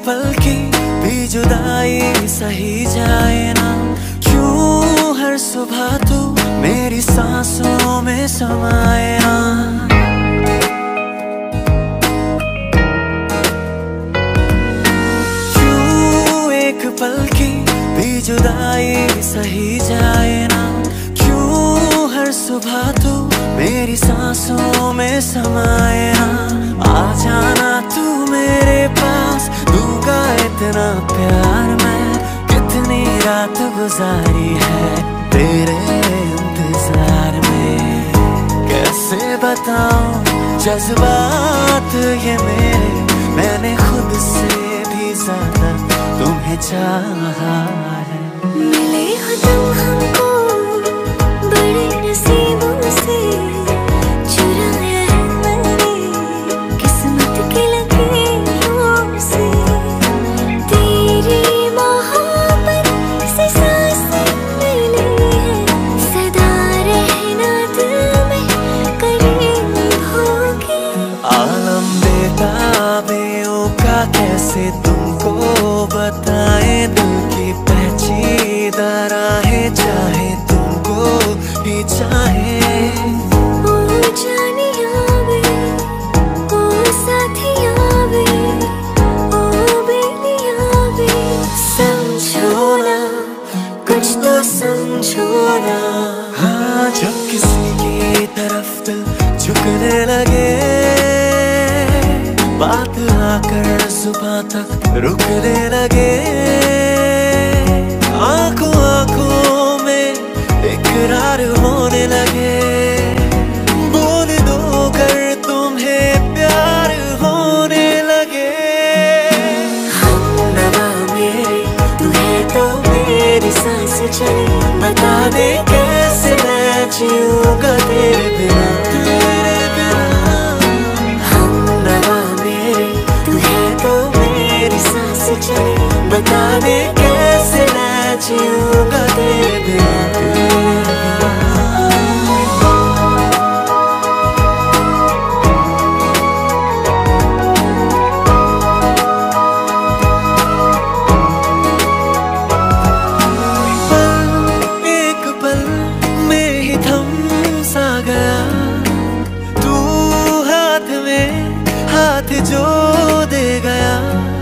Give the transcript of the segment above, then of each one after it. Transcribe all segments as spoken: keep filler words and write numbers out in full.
पल की भी जुदाई सही जाए ना, क्यों हर सुबह तू मेरी सांसों में समाए ना। क्यों एक पल की भी जुदाई सही जाए ना, क्यों हर सुबह तू मेरी सांसों में समाए ना। आ जाना तू मेरे पास, दूंगा इतना प्यार मैं, कितनी रात गुजारी है तेरे इंतजार में। कैसे बताऊं जज्बात ये मेरे, मैंने खुद से भी ज्यादा तुम्हें चाहा है। मिले हो तुम हमको बड़े नसीबों से, चुराया है मैंने किस्मत की लकीरों से। तेरी मोहब्बत से सांसें मिली है, सदा रहना दिल में करीब होगी। आलम बेताबियों का कैसे तुमको बताए, दिल की पेचीदा राहें चाहे तुमको भी चाहे। ओ जानिया वे, ओ साथिया वे, ओ बेलिया वे, समझो ना कुछ तो समझो ना। हाँ, जब किसी की तरफ दिल झुकने लगे, बात आकर जुबां तक रुकने लगे। आंखों आंखों में इकरार होने लगे, बोल दो कर तुम्हें प्यार होने लगे। हमनवा मेरे तू है तो मेरी सांस चले, बता दे कैसे मैं जीऊंगा तेरे बिना, तेरे बिना। हमनवा मेरे तू है तो मेरी सांस चले, बता दे कैसे मैं जीऊंगा तेरे बिना, तेरे बिना। हाथ जो दे गया,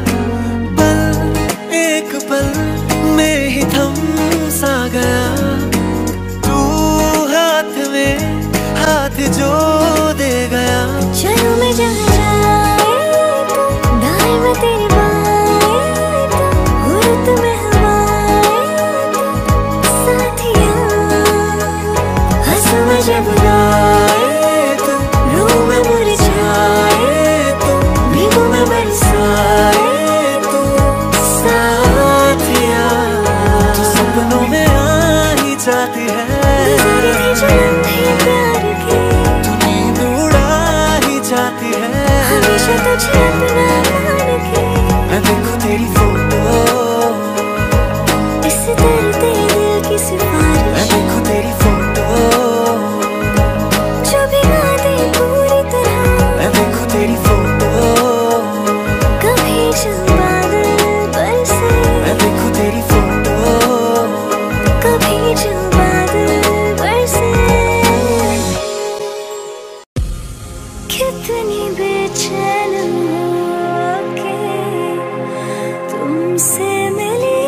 पल एक पल में ही थम सा गया। तू हाथ में हाथ जो दे गया। चलो मैं जहाँ जाए तो दाएं में तेरे बाएं तो, हुर्रत में हवाएं तो साथिया। हंसू मैं जब गाए तो, रूह में मुरझाए तो, भीगू मैं बरसाए तो साथिया। तू सपनों में आ ही जाती है, गुज़ारे थे जो लम्हे प्यार के, तू नींद उड़ा ही जाती है। हमेशा तुझे अपना मान के, मैं देखूं तेरी फोटो, इस दर्द दिल की सिफारिश। मैं देखूं तेरी फोटो, जो भिगा दे पूरी तरह। मैं देखूं तेरी फोटो, कभी जो बादल बरसे, मैं देखूं तेरी फोटो। कभी जो बादल बरसे। कितनी बेचैन होके तुमसे मिली,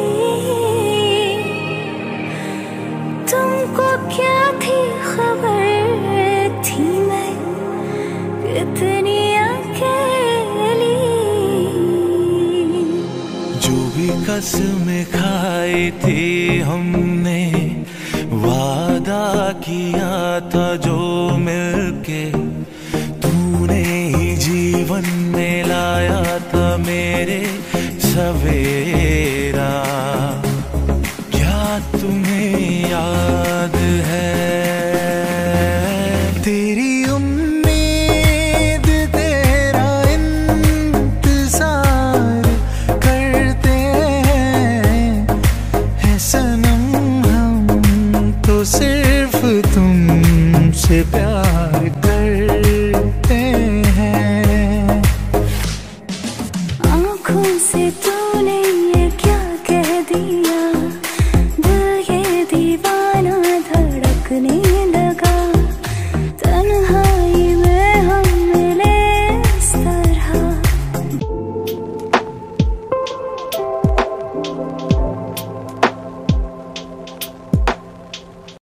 तुमको क्या थी खबर, थी मैं कितनी अकेली। जो भी कसमें खाई थी हमने, वादा किया था जो मिलके, तूने ही जीवन में लाया था मेरे सवेरा। क्या तुम्हें याद है तेरी उम्मीद, तेरा इंतजार करते हैं, है सनम हम तो सिर्फ तुमसे प्यार करते हैं। आँखों से तूने